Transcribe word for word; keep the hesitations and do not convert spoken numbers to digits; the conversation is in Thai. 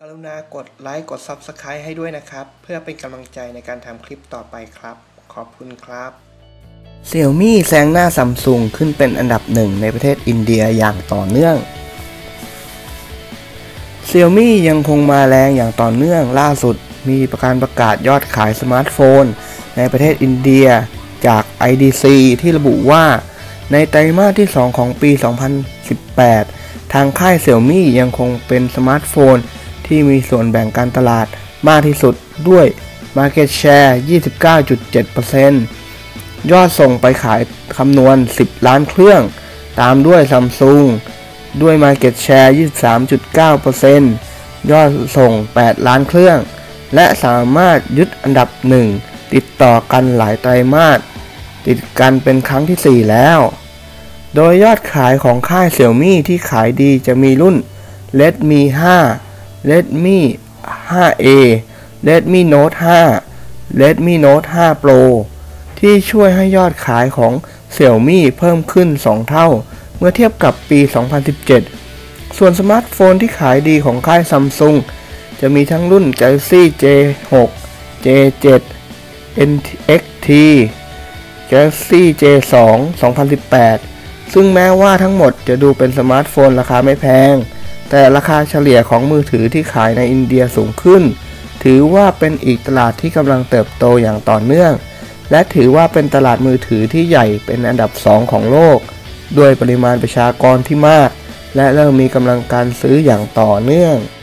กรุณากดไลค์กด ซับสไครบ์ ให้ด้วยนะครับเพื่อเป็นกำลังใจในการทำคลิปต่อไปครับขอบคุณครับ Xiaomi แซงหน้า Samsung ขึ้นเป็นอันดับหนึ่งในประเทศอินเดียอย่างต่อเนื่อง Xiaomi ยังคงมาแรงอย่างต่อเนื่องล่าสุดมีการประกาศยอดขายสมาร์ทโฟนในประเทศอินเดียจาก ไอ ดี ซี ที่ระบุว่าในไตรมาสที่สองของปี สองพันสิบแปด ทางค่าย Xiaomi ยังคงเป็นสมาร์ทโฟนที่มีส่วนแบ่งการตลาดมากที่สุดด้วย Market Share ยี่สิบเก้าจุดเจ็ดเปอร์เซ็นต์ ยอดส่งไปขายคำนวณสิบล้านเครื่องตามด้วย Samsung ด้วย Market Share ยี่สิบสามจุดเก้าเปอร์เซ็นต์ ยอดส่งแปดล้านเครื่องและสามารถยึดอันดับหนึ่งติดต่อกันหลายไตรมาสติดกันเป็นครั้งที่สี่แล้วโดยยอดขายของค่าย Xiaomi ที่ขายดีจะมีรุ่น Redmi ห้า Redmi ห้า เอ Redmi Note ห้า Redmi Note ห้า Pro ที่ช่วยให้ยอดขายของ Xiaomi เพิ่มขึ้นสองเท่าเมื่อเทียบกับปี สองพันสิบเจ็ด ส่วนสมาร์ทโฟนที่ขายดีของค่าย Samsung จะมีทั้งรุ่น Galaxy เจ หก เจ เจ็ด เอ็น เอ็กซ์ ที Galaxy เจ สอง สองพันสิบแปด ซึ่งแม้ว่าทั้งหมดจะดูเป็นสมาร์ทโฟนราคาไม่แพงแต่ราคาเฉลี่ยของมือถือที่ขายในอินเดียสูงขึ้นถือว่าเป็นอีกตลาดที่กำลังเติบโตอย่างต่อเนื่องและถือว่าเป็นตลาดมือถือที่ใหญ่เป็นอันดับสองของโลกด้วยปริมาณประชากรที่มากและเริ่มมีกำลังการซื้ออย่างต่อเนื่อง